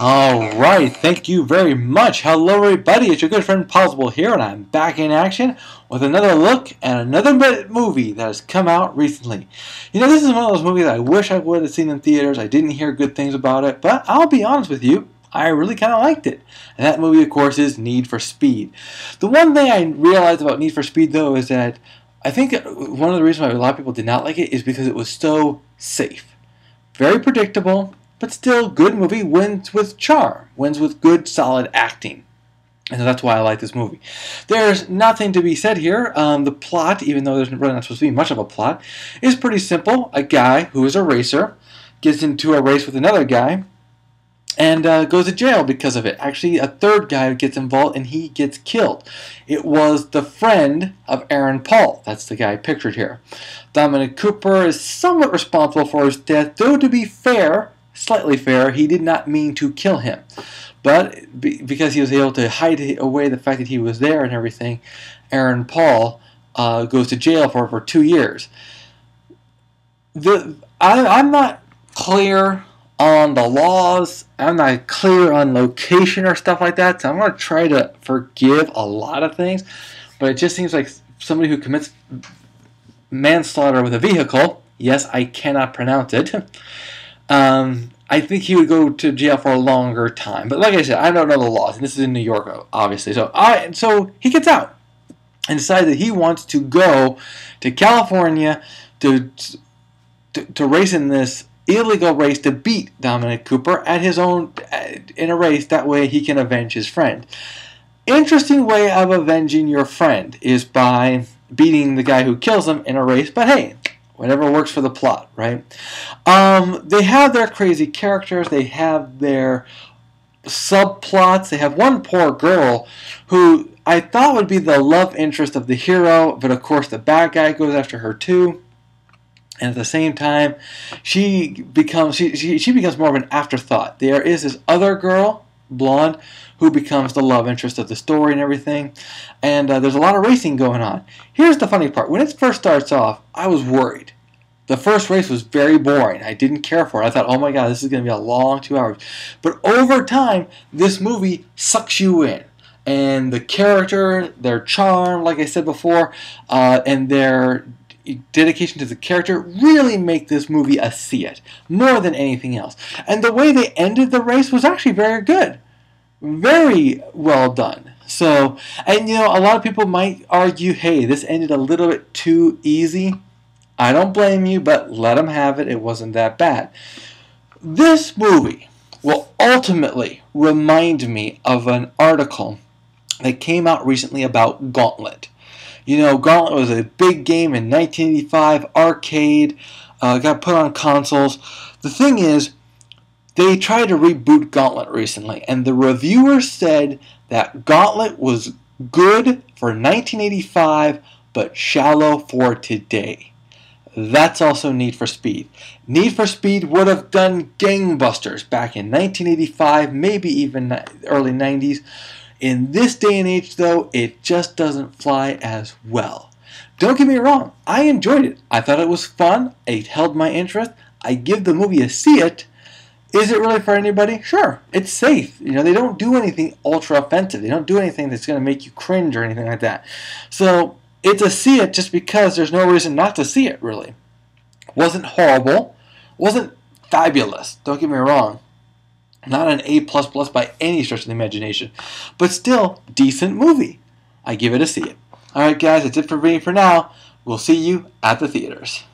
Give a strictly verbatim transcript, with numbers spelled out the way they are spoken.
Alright, thank you very much. Hello everybody, it's your good friend Pozzible here, and I'm back in action with another look at another movie that has come out recently. You know, this is one of those movies I wish I would have seen in theaters. I didn't hear good things about it, but I'll be honest with you, I really kind of liked it. And that movie, of course, is Need for Speed. The one thing I realized about Need for Speed, though, is that I think one of the reasons why a lot of people did not like it is because it was so safe. Very predictable, but still good movie, wins with charm, wins with good, solid acting. And so that's why I like this movie. There's nothing to be said here. Um, the plot, even though there's really not supposed to be much of a plot, is pretty simple. A guy who is a racer gets into a race with another guy and uh, goes to jail because of it. Actually, a third guy gets involved and he gets killed. It was the friend of Aaron Paul. That's the guy pictured here. Dominic Cooper is somewhat responsible for his death, though to be fair, slightly fair, he did not mean to kill him. But be, because he was able to hide away the fact that he was there and everything, Aaron Paul uh, goes to jail for over two years. The I, I'm not clear on the laws. I'm not clear on location or stuff like that, so I'm going to try to forgive a lot of things. But it just seems like somebody who commits manslaughter with a vehicle, yes, I cannot pronounce it, Um, I think he would go to jail for a longer time. But like I said, I don't know the laws, and this is in New York, obviously. So, I, so he gets out and decides that he wants to go to California to, to to race in this illegal race to beat Dominic Cooper at his own in a race. That way, he can avenge his friend. Interesting way of avenging your friend is by beating the guy who kills him in a race. But hey, whatever works for the plot, right? Um, they have their crazy characters. They have their subplots. They have one poor girl who I thought would be the love interest of the hero, but of course the bad guy goes after her too. And at the same time, she becomes she, she, she becomes more of an afterthought. There is this other girl, blonde, who becomes the love interest of the story and everything. And uh, there's a lot of racing going on. Here's the funny part. When it first starts off, I was worried. The first race was very boring. I didn't care for it. I thought, oh my god, this is going to be a long two hours. But over time, this movie sucks you in. And the character, their charm, like I said before, uh, and their dedication to the character really make this movie a see-it, more than anything else. And the way they ended the race was actually very good. Very well done. So, and you know, a lot of people might argue, hey, this ended a little bit too easy. I don't blame you, but let them have it. It wasn't that bad. This movie will ultimately remind me of an article that came out recently about Gauntlet. You know, Gauntlet was a big game in nineteen eighty-five, arcade, uh, got put on consoles. The thing is, they tried to reboot Gauntlet recently, and the reviewers said that Gauntlet was good for nineteen eighty-five, but shallow for today. That's also Need for Speed. Need for Speed would have done gangbusters back in nineteen eighty-five, maybe even early nineties. In this day and age, though, it just doesn't fly as well. Don't get me wrong, I enjoyed it. I thought it was fun. It held my interest. I give the movie a see-it. Is it really for anybody? Sure. It's safe. You know, they don't do anything ultra offensive. They don't do anything that's going to make you cringe or anything like that. So, it's a see it just because there's no reason not to see it, really. Wasn't horrible. Wasn't fabulous. Don't get me wrong. Not an A plus plus by any stretch of the imagination. But still, decent movie. I give it a see it. Alright guys, that's it for me for now. We'll see you at the theaters.